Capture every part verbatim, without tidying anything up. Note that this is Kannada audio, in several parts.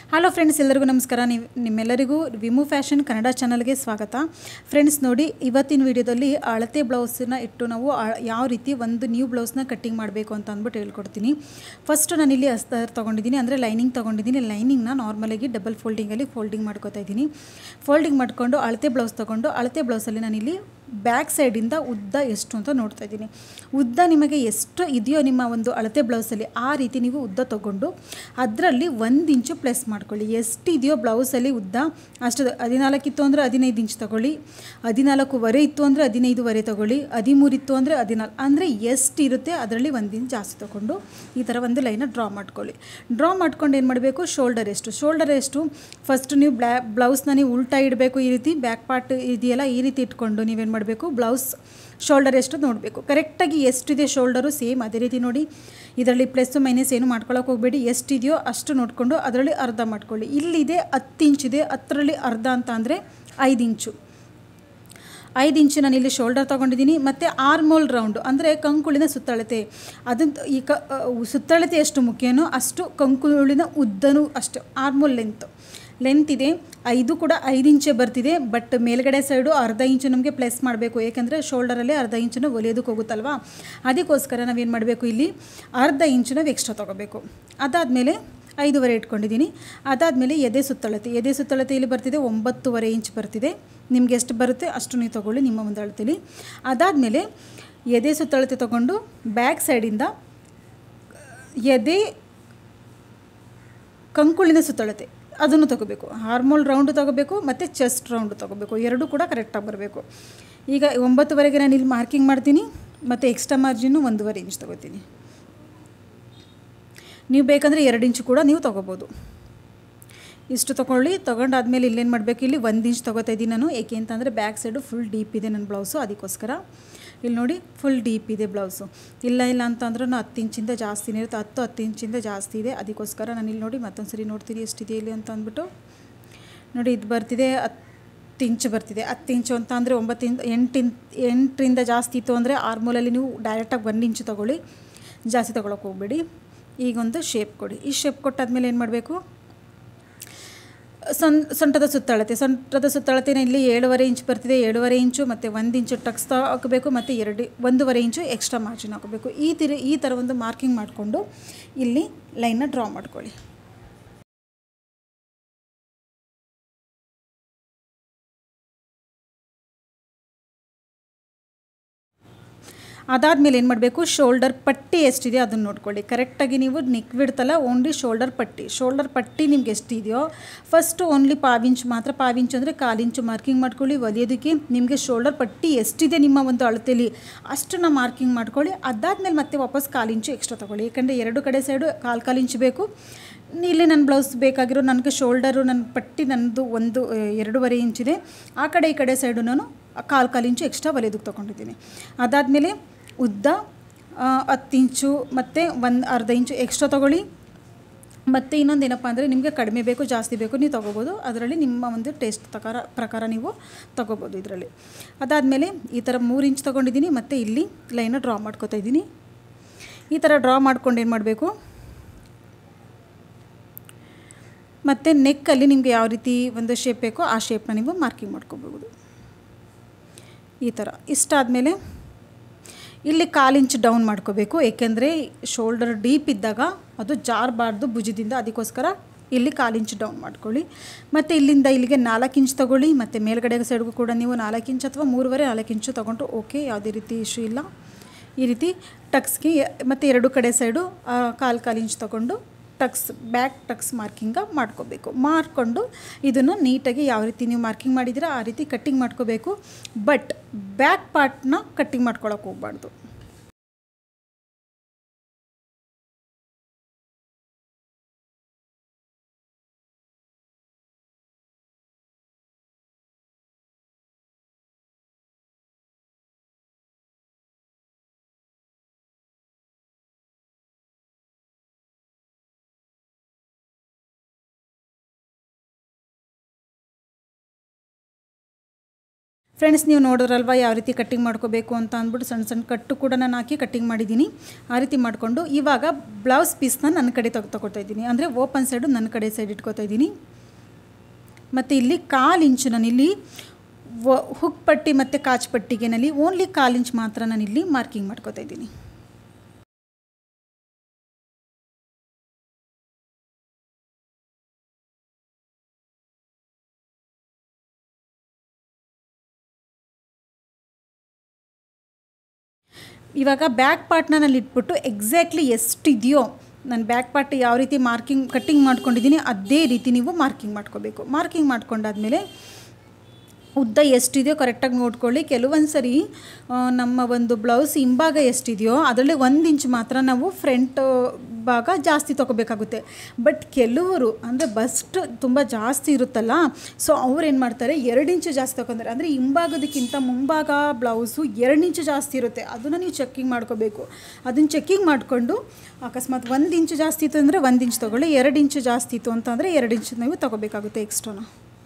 ಹಲೋ ಫ್ರೆಂಡ್ಸ್, ಎಲ್ಲರಿಗೂ ನಮಸ್ಕಾರ. ನೀವು ನಿಮ್ಮೆಲ್ಲರಿಗೂ ವಿಮು ಫ್ಯಾಷನ್ ಕನ್ನಡ ಚಾನಲ್ಗೆ ಸ್ವಾಗತ. ಫ್ರೆಂಡ್ಸ್ ನೋಡಿ, ಇವತ್ತಿನ ವಿಡಿಯೋದಲ್ಲಿ ಅಳತೆ ಬ್ಲೌಸನ್ನ ಇಟ್ಟು ನಾವು ಯಾವ ರೀತಿ ಒಂದು ನ್ಯೂ ಬ್ಲೌಸ್ನ ಕಟ್ಟಿಂಗ್ ಮಾಡಬೇಕು ಅಂತ ಅಂದ್ಬಿಟ್ಟು ಹೇಳ್ಕೊಡ್ತೀನಿ. ಫಸ್ಟು ನಾನಿಲ್ಲಿ ಅಸ್ತರ್ ತೊಗೊಂಡಿದ್ದೀನಿ, ಅಂದರೆ ಲೈನಿಂಗ್ ತೊಗೊಂಡಿದ್ದೀನಿ. ಲೈನಿಂಗ್ನ ನಾರ್ಮಲಾಗಿ ಡಬಲ್ ಫೋಲ್ಡಿಂಗಲ್ಲಿ ಫೋಲ್ಡಿಂಗ್ ಮಾಡ್ಕೋತಾ ಇದ್ದೀನಿ. ಫೋಲ್ಡಿಂಗ್ ಮಾಡಿಕೊಂಡು ಅಳತೆ ಬ್ಲೌಸ್ ತೊಗೊಂಡು ಅಳತೆ ಬ್ಲೌಸಲ್ಲಿ ನಾನಿಲ್ಲಿ ಬ್ಯಾಕ್ ಸೈಡಿಂದ ಉದ್ದ ಎಷ್ಟು ಅಂತ ನೋಡ್ತಾ ಇದ್ದೀನಿ. ಉದ್ದ ನಿಮಗೆ ಎಷ್ಟು ಇದೆಯೋ ನಿಮ್ಮ ಒಂದು ಅಳತೆ ಬ್ಲೌಸಲ್ಲಿ ಆ ರೀತಿ ನೀವು ಉದ್ದ ತೊಗೊಂಡು ಅದರಲ್ಲಿ ಒಂದು ಇಂಚು ಪ್ಲಸ್ ಮಾಡ್ಕೊಳ್ಳಿ. ಎಷ್ಟಿದೆಯೋ ಬ್ಲೌಸಲ್ಲಿ ಉದ್ದ ಅಷ್ಟು. ಹದಿನಾಲ್ಕು ಇತ್ತು ಅಂದರೆ ಹದಿನೈದು ಇಂಚು ತೊಗೊಳ್ಳಿ, ಹದಿನಾಲ್ಕೂವರೆ ಇತ್ತು ಅಂದರೆ ಹದಿನೈದುವರೆ ತೊಗೊಳ್ಳಿ, ಹದಿಮೂರು ಇತ್ತು ಅಂದರೆ ಹದಿನಾಲ್ಕು, ಅಂದರೆ ಎಷ್ಟು ಇರುತ್ತೆ ಅದರಲ್ಲಿ ಒಂದು ಇಂಚು ಜಾಸ್ತಿ ತೊಗೊಂಡು ಈ ಥರ ಒಂದು ಲೈನ ಡ್ರಾ ಮಾಡ್ಕೊಳ್ಳಿ. ಡ್ರಾ ಮಾಡ್ಕೊಂಡು ಏನು ಮಾಡಬೇಕು, ಶೋಲ್ಡರ್ ಎಷ್ಟು ಶೋಲ್ಡರ್ ಎಷ್ಟು ಫಸ್ಟ್ ನೀವು ಬ್ಲಾ ಬ್ಲೌಸ್ನ ನೀವು ಉಲ್ಟಾ ಇಡಬೇಕು. ಈ ರೀತಿ ಬ್ಯಾಕ್ ಪಾರ್ಟ್ ಇದೆಯಲ್ಲ, ಈ ರೀತಿ ಇಟ್ಕೊಂಡು ನೀವೇನು ಮಾಡಬೇಕು, ಬ್ಲೌಸ್ ಶೋಲ್ಡರ್ ಎಷ್ಟು ನೋಡಬೇಕು. ಕರೆಕ್ಟಾಗಿ ಎಷ್ಟಿದೆ ಶೋಲ್ಡರು ಸೇಮ್ ಅದೇ ರೀತಿ ನೋಡಿ. ಇದರಲ್ಲಿ ಪ್ಲಸ್ ಮೈನಸ್ ಏನು ಮಾಡ್ಕೊಳ್ಳೋಕೆ ಹೋಗಬೇಡಿ. ಎಷ್ಟಿದೆಯೋ ಅಷ್ಟು ನೋಡಿಕೊಂಡು ಅದರಲ್ಲಿ ಅರ್ಧ ಮಾಡ್ಕೊಳ್ಳಿ. ಇಲ್ಲಿದೆ ಹತ್ತು ಇಂಚಿದೆ, ಹತ್ತರಲ್ಲಿ ಅರ್ಧ ಅಂತ ಅಂದರೆ ಐದು ಇಂಚು ಐದು ಇಂಚು ನಾನು ಇಲ್ಲಿ ಶೋಲ್ಡರ್ ತೊಗೊಂಡಿದ್ದೀನಿ. ಮತ್ತು ಆರ್ಮೋಲ್ ರೌಂಡು ಅಂದರೆ ಕಂಕುಳಿನ ಸುತ್ತಳತೆ, ಅದನ್ನು ಈ ಕ ಸುತ್ತಳತೆ ಎಷ್ಟು ಮುಖ್ಯನೋ ಅಷ್ಟು ಕಂಕುಳಿನ ಉದ್ದನೂ ಅಷ್ಟು. ಆರ್ಮೋಲ್ ಲೆಂತ್ ಲೆಂತ್ ಇದೆ ಐದು ಕೂಡ ಐದು ಇಂಚೇ ಬರ್ತಿದೆ. ಬಟ್ ಮೇಲ್ಗಡೆ ಸೈಡು ಅರ್ಧ ಇಂಚು ನಮಗೆ ಪ್ಲಸ್ ಮಾಡಬೇಕು, ಏಕೆಂದರೆ ಶೋಲ್ಡರಲ್ಲೇ ಅರ್ಧ ಇಂಚನ್ನು ಹೊಲಿಯೋದಕ್ಕೆ ಹೋಗುತ್ತಲ್ವ. ಅದಕ್ಕೋಸ್ಕರ ನಾವೇನು ಮಾಡಬೇಕು, ಇಲ್ಲಿ ಅರ್ಧ ಇಂಚು ನಾವು ಎಕ್ಸ್ಟ್ರಾ ತೊಗೋಬೇಕು. ಅದಾದಮೇಲೆ ಐದೂವರೆ ಇಟ್ಕೊಂಡಿದ್ದೀನಿ. ಅದಾದಮೇಲೆ ಎದೆ ಸುತ್ತಳತೆ ಎದೆ ಸುತ್ತಳತೆ ಇಲ್ಲಿ ಬರ್ತಿದೆ ಒಂಬತ್ತುವರೆ ಇಂಚ್ ಬರ್ತಿದೆ. ನಿಮ್ಗೆ ಎಷ್ಟು ಬರುತ್ತೆ ಅಷ್ಟು ನೀವು ತೊಗೊಳ್ಳಿ ನಿಮ್ಮ ಒಂದು ಅಳತೆಲಿ. ಅದಾದಮೇಲೆ ಎದೆ ಸುತ್ತಳತೆ ತೊಗೊಂಡು ಬ್ಯಾಕ್ ಸೈಡಿಂದ ಎದೆ ಕಂಕುಳಿನ ಸುತ್ತಳತೆ ಅದನ್ನು ತೊಗೋಬೇಕು. ಹಾರ್ಮೋಲ್ ರೌಂಡು ತೊಗೋಬೇಕು ಮತ್ತು ಚೆಸ್ಟ್ ರೌಂಡು ತೊಗೋಬೇಕು. ಎರಡೂ ಕೂಡ ಕರೆಕ್ಟಾಗಿ ಬರಬೇಕು. ಈಗ ಒಂಬತ್ತುವರೆಗೆ ನಾನು ಇಲ್ಲಿ ಮಾರ್ಕಿಂಗ್ ಮಾಡ್ತೀನಿ ಮತ್ತು ಎಕ್ಸ್ಟ್ರಾ ಮಾರ್ಜಿನ್ನು ಒಂದೂವರೆ ಇಂಚ್ ತೊಗೋತೀನಿ. ನೀವು ಬೇಕಂದರೆ ಎರಡು ಇಂಚು ಕೂಡ ನೀವು ತೊಗೋಬೋದು. ಇಷ್ಟು ತೊಗೊಳ್ಳಿ. ತೊಗೊಂಡಾದ್ಮೇಲೆ ಇಲ್ಲೇನು ಮಾಡಬೇಕು, ಇಲ್ಲಿ ಒಂದು ಇಂಚ್ ತೊಗೋತಾ ಇದ್ದೀನಿ ನಾನು. ಏಕೆ ಅಂತಂದರೆ ಬ್ಯಾಕ್ ಸೈಡು ಫುಲ್ ಡೀಪ್ ಇದೆ ನನ್ನ ಬ್ಲೌಸು, ಅದಕ್ಕೋಸ್ಕರ. ಇಲ್ಲಿ ನೋಡಿ ಫುಲ್ ಡೀಪ್ ಇದೆ ಬ್ಲೌಸು. ಇಲ್ಲ ಇಲ್ಲ ಅಂತಂದ್ರೂ ಹತ್ತು ಇಂಚಿಂದ ಜಾಸ್ತಿನೇ ಇರುತ್ತೆ, ಹತ್ತು ಹತ್ತು ಇಂಚಿಂದ ಜಾಸ್ತಿ ಇದೆ. ಅದಕ್ಕೋಸ್ಕರ ನಾನು ಇಲ್ಲಿ ನೋಡಿ ಮತ್ತೊಂದು ಸರಿ ನೋಡ್ತೀನಿ ಎಷ್ಟಿದೆ ಇಲ್ಲಿ ಅಂತ ಅಂದ್ಬಿಟ್ಟು. ನೋಡಿ ಇದು ಬರ್ತಿದೆ ಹತ್ತು ಇಂಚು ಬರ್ತಿದೆ. ಹತ್ತು ಇಂಚು ಅಂತ ಅಂದರೆ ಒಂಬತ್ತಿಂದ ಎಂಟಿಂದ ಎಂಟರಿಂದ ಜಾಸ್ತಿ ಇತ್ತು ಅಂದರೆ ಆರ್ಮೂಲಲ್ಲಿ ನೀವು ಡೈರೆಕ್ಟಾಗಿ ಒಂದು ಇಂಚು ತೊಗೊಳ್ಳಿ, ಜಾಸ್ತಿ ತೊಗೊಳಕ್ಕೆ ಹೋಗಬೇಡಿ. ಈಗೊಂದು ಶೇಪ್ ಕೊಡಿ. ಈ ಶೇಪ್ ಕೊಟ್ಟಾದ್ಮೇಲೆ ಏನು ಮಾಡಬೇಕು, ಸೊನ್ ಸೊಂಟದ ಸುತ್ತಳತೆ ಸೊಂಟದ ಸುತ್ತಳತೆನ ಇಲ್ಲಿ ಏಳುವರೆ ಇಂಚು ಬರ್ತಿದೆ. ಏಳುವರೆ ಇಂಚು ಮತ್ತು ಒಂದು ಇಂಚು ಟಕ್ಸ್ ಹಾಕಬೇಕು ಮತ್ತು ಎರಡು ಒಂದೂವರೆ ಇಂಚು ಎಕ್ಸ್ಟ್ರಾ ಮಾರ್ಜಿನ್ ಹಾಕಬೇಕು. ಈ ತಿ ಈ ಥರ ಒಂದು ಮಾರ್ಕಿಂಗ್ ಮಾಡಿಕೊಂಡು ಇಲ್ಲಿ ಲೈನ್ನ ಡ್ರಾ ಮಾಡ್ಕೊಳ್ಳಿ. ಅದಾದಮೇಲೆ ಏನು ಮಾಡಬೇಕು, ಶೋಲ್ಡರ್ ಪಟ್ಟಿ ಎಷ್ಟಿದೆ ಅದನ್ನು ನೋಡ್ಕೊಳ್ಳಿ. ಕರೆಕ್ಟಾಗಿ ನೀವು ನೆಕ್ ಬಿಡ್ತಲ್ಲ, ಓನ್ಲಿ ಶೋಲ್ಡರ್ ಪಟ್ಟಿ ಶೋಲ್ಡರ್ ಪಟ್ಟಿ ನಿಮ್ಗೆ ಎಷ್ಟಿದೆಯೋ ಫಸ್ಟು ಓನ್ಲಿ ಪಾವಿಂಚು ಮಾತ್ರ. ಪಾವಿಂಚು ಅಂದರೆ ಕಾಲಿಂಚು ಮಾರ್ಕಿಂಗ್ ಮಾಡ್ಕೊಳ್ಳಿ. ಹೊಲಿಯೋದಕ್ಕೆ ನಿಮಗೆ ಶೋಲ್ಡರ್ ಪಟ್ಟಿ ಎಷ್ಟಿದೆ ನಿಮ್ಮ ಒಂದು ಅಳತೆಯಲ್ಲಿ ಅಷ್ಟನ್ನು ಮಾರ್ಕಿಂಗ್ ಮಾಡ್ಕೊಳ್ಳಿ. ಅದಾದಮೇಲೆ ಮತ್ತೆ ವಾಪಸ್ ಕಾಲಿಂಚು ಎಕ್ಸ್ಟ್ರಾ ತೊಗೊಳ್ಳಿ, ಯಾಕಂದರೆ ಎರಡು ಕಡೆ ಸೈಡು ಕಾಲು ಕಾಲು ಇಂಚು ಬೇಕು. ಇಲ್ಲಿ ನನ್ನ ಬ್ಲೌಸ್ ಬೇಕಾಗಿರೋ ನನಗೆ ಶೋಲ್ಡರು ನನ್ನ ಪಟ್ಟಿ ನನ್ನದು ಒಂದು ಎರಡೂವರೆ ಇಂಚಿದೆ. ಆ ಕಡೆ ಈ ಕಡೆ ಸೈಡು ನಾನು ಕಾಲು ಕಾಲು ಇಂಚು ಎಕ್ಸ್ಟ್ರಾ ಹೊಲಿಯೋದಕ್ಕೆ ತೊಗೊಂಡಿದ್ದೀನಿ. ಅದಾದಮೇಲೆ ಉದ್ದ ಹತ್ತು ಇಂಚು ಮತ್ತು ಒಂದು ಅರ್ಧ ಇಂಚು ಎಕ್ಸ್ಟ್ರಾ ತೊಗೊಳ್ಳಿ. ಮತ್ತು ಇನ್ನೊಂದು ಏನಪ್ಪ ಅಂದರೆ ನಿಮಗೆ ಕಡಿಮೆ ಬೇಕು ಜಾಸ್ತಿ ಬೇಕು ನೀವು ತೊಗೋಬೋದು. ಅದರಲ್ಲಿ ನಿಮ್ಮ ಒಂದು ಟೇಸ್ಟ್ ಪ್ರಕಾರ ಪ್ರಕಾರ ನೀವು ತೊಗೋಬೋದು ಇದರಲ್ಲಿ. ಅದಾದಮೇಲೆ ಈ ಥರ ಮೂರು ಇಂಚ್ ತೊಗೊಂಡಿದ್ದೀನಿ ಮತ್ತು ಇಲ್ಲಿ ಲೈನ ಡ್ರಾ ಮಾಡ್ಕೊತಾ ಇದ್ದೀನಿ. ಈ ಥರ ಡ್ರಾ ಮಾಡ್ಕೊಂಡು ಏನು ಮಾಡಬೇಕು, ಮತ್ತು ನೆಕ್ಕಲ್ಲಿ ನಿಮಗೆ ಯಾವ ರೀತಿ ಒಂದು ಶೇಪ್ ಬೇಕೋ ಆ ಶೇಪ್ನ ನೀವು ಮಾರ್ಕಿಂಗ್ ಮಾಡ್ಕೋಬೋದು ಈ ಥರ. ಇಷ್ಟಾದಮೇಲೆ ಇಲ್ಲಿ ಕಾಲು ಇಂಚು ಡೌನ್ ಮಾಡ್ಕೋಬೇಕು, ಏಕೆಂದರೆ ಶೋಲ್ಡರ್ ಡೀಪ್ ಇದ್ದಾಗ ಅದು ಜಾರಬಾರ್ದು ಭುಜದಿಂದ. ಅದಕ್ಕೋಸ್ಕರ ಇಲ್ಲಿ ಕಾಲು ಇಂಚು ಡೌನ್ ಮಾಡ್ಕೊಳ್ಳಿ. ಮತ್ತು ಇಲ್ಲಿಂದ ಇಲ್ಲಿಗೆ ನಾಲ್ಕು ಇಂಚು ತೊಗೊಳ್ಳಿ. ಮತ್ತು ಮೇಲ್ಗಡೆ ಸೈಡ್ಗೂ ಕೂಡ ನೀವು ನಾಲ್ಕು ಇಂಚು ಅಥವಾ ಮೂರುವರೆ ನಾಲ್ಕು ಇಂಚು ತೊಗೊಂಡು ಓಕೆ, ಯಾವುದೇ ರೀತಿ ಇಶ್ಯೂ ಇಲ್ಲ. ಈ ರೀತಿ ಟಕ್ಸ್ಗೆ ಮತ್ತು ಎರಡು ಕಡೆ ಸೈಡು ಕಾಲು ಕಾಲು ಇಂಚು ತೊಗೊಂಡು ಟಕ್ಸ್ ಬ್ಯಾಕ್ ಟಕ್ಸ್ ಮಾರ್ಕಿಂಗ ಮಾಡ್ಕೋಬೇಕು. ಮಾಡಿಕೊಂಡು ಇದನ್ನು ನೀಟಾಗಿ ಯಾವ ರೀತಿ ನೀವು ಮಾರ್ಕಿಂಗ್ ಮಾಡಿದ್ದೀರಾ ಆ ರೀತಿ ಕಟ್ಟಿಂಗ್ ಮಾಡ್ಕೋಬೇಕು. ಬಟ್ ಬ್ಯಾಕ್ ಪಾರ್ಟ್ನ ಕಟ್ಟಿಂಗ್ ಮಾಡ್ಕೊಳಕ್ಕೆ ಹೋಗಬಾರ್ದು. ಫ್ರೆಂಡ್ಸ್, ನೀವು ನೋಡಿದ್ರಲ್ವ ಯಾವ ರೀತಿ ಕಟ್ಟಿಂಗ್ ಮಾಡ್ಕೋಬೇಕು ಅಂತ ಅಂದ್ಬಿಟ್ಟು ಸಣ್ಣ ಸಣ್ಣ ಕಟ್ಟು ಕೂಡ ನಾನು ಹಾಕಿ ಕಟ್ಟಿಂಗ್ ಮಾಡಿದ್ದೀನಿ. ಆ ರೀತಿ ಮಾಡಿಕೊಂಡು ಇವಾಗ ಬ್ಲೌಸ್ ಪೀಸ್ನ ನನ್ನ ಕಡೆ ತಗೊ ತಗೊಳ್ತಾ ಇದ್ದೀನಿ. ಅಂದರೆ ಓಪನ್ ಸೈಡು ನನ್ನ ಕಡೆ ಸೈಡ್ ಇಟ್ಕೊತಾ ಇದ್ದೀನಿ. ಮತ್ತು ಇಲ್ಲಿ ಕಾಲು ಇಂಚು ನಾನಿಲ್ಲಿ ಹುಕ್ ಪಟ್ಟಿ ಮತ್ತು ಕಾಚ್ ಪಟ್ಟಿಗೆನಲ್ಲಿ ಓನ್ಲಿ ಕಾಲು ಇಂಚ್ ಮಾತ್ರ ನಾನಿಲ್ಲಿ ಮಾರ್ಕಿಂಗ್ ಮಾಡ್ಕೋತಾ ಇದ್ದೀನಿ. ಇವಾಗ ಬ್ಯಾಕ್ ಪಾರ್ಟ್ನ ನಾನು ಇಟ್ಬಿಟ್ಟು ಎಕ್ಸಾಕ್ಟ್ಲಿ ಎಷ್ಟಿದೆಯೋ ನಾನು ಬ್ಯಾಕ್ ಪಾರ್ಟ್ ಯಾವ ರೀತಿ ಮಾರ್ಕಿಂಗ್ ಕಟ್ಟಿಂಗ್ ಮಾಡ್ಕೊಂಡಿದ್ದೀನಿ ಅದೇ ರೀತಿ ನೀವು ಮಾರ್ಕಿಂಗ್ ಮಾಡ್ಕೋಬೇಕು. ಮಾರ್ಕಿಂಗ್ ಮಾಡ್ಕೊಂಡಾದ್ಮೇಲೆ ಉದ್ದ ಎಷ್ಟಿದೆಯೋ ಕರೆಕ್ಟಾಗಿ ನೋಡ್ಕೊಳ್ಳಿ. ಕೆಲವೊಂದು ಸರಿ ನಮ್ಮ ಒಂದು ಬ್ಲೌಸ್ ಹಿಂಭಾಗ ಎಷ್ಟಿದೆಯೋ ಅದರಲ್ಲಿ ಒಂದು ಇಂಚ್ ಮಾತ್ರ ನಾವು ಫ್ರಂಟ್ ಭಾಗ ಜಾಸ್ತಿ ತೊಗೋಬೇಕಾಗುತ್ತೆ. ಬಟ್ ಕೆಲವರು ಅಂದರೆ ಬಸ್ಟ್ ತುಂಬ ಜಾಸ್ತಿ ಇರುತ್ತಲ್ಲ, ಸೊ ಅವ್ರು ಏನು ಮಾಡ್ತಾರೆ ಎರಡು ಇಂಚು ಜಾಸ್ತಿ ತೊಗೊಂತಾರೆ. ಅಂದರೆ ಹಿಂಭಾಗದಕ್ಕಿಂತ ಮುಂಭಾಗ ಬ್ಲೌಸು ಎರಡು ಇಂಚು ಜಾಸ್ತಿ ಇರುತ್ತೆ. ಅದನ್ನು ನೀವು ಚೆಕ್ಕಿಂಗ್ ಮಾಡ್ಕೋಬೇಕು. ಅದನ್ನು ಚೆಕ್ಕಿಂಗ್ ಮಾಡಿಕೊಂಡು ಅಕಸ್ಮಾತ್ ಒಂದು ಇಂಚು ಜಾಸ್ತಿ ಇತ್ತು ಅಂದರೆ ಒಂದು ಇಂಚ್ ತೊಗೊಳ್ಳಿ, ಎರಡು ಇಂಚು ಜಾಸ್ತಿ ಇತ್ತು ಅಂತಂದರೆ ಎರಡು ಇಂಚು ನೀವು ತೊಗೋಬೇಕಾಗುತ್ತೆ ಎಕ್ಸ್ಟ್ರಾನ.